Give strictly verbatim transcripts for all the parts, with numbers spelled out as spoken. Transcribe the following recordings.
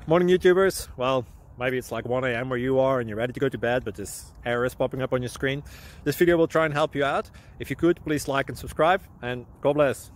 Morning YouTubers. Well, maybe it's like one A M where you are and you're ready to go to bed, but this error is popping up on your screen. This video will try and help you out. If you could, please like and subscribe, and God bless.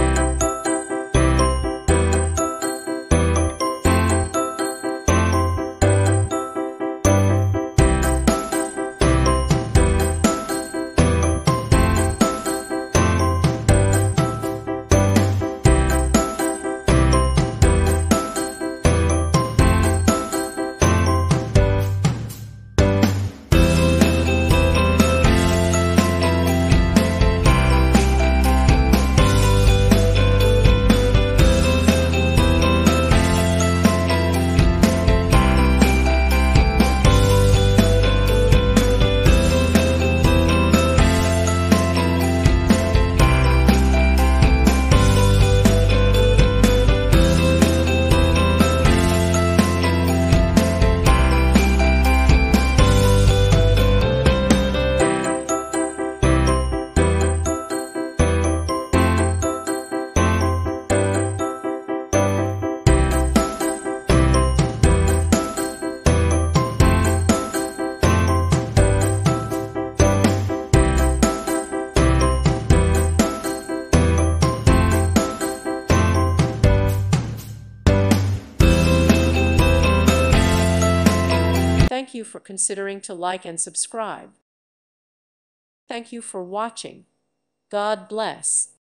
Thank you for considering to like and subscribe. Thank you for watching. God bless.